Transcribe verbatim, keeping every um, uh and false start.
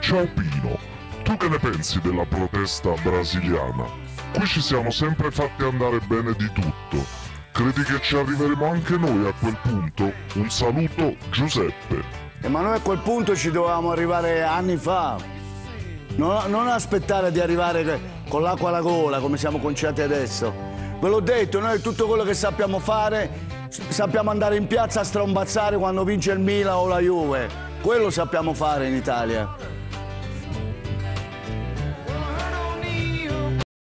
Ciao Pino, tu che ne pensi della protesta brasiliana? Qui ci siamo sempre fatti andare bene di tutto. Credi che ci arriveremo anche noi a quel punto? Un saluto, Giuseppe. Eh, ma noi a quel punto ci dovevamo arrivare anni fa. Non, non aspettare di arrivare con l'acqua alla gola come siamo conciati adesso. Ve l'ho detto, noi tutto quello che sappiamo fare, sappiamo andare in piazza a strombazzare quando vince il Milan o la Juve. Quello sappiamo fare in Italia.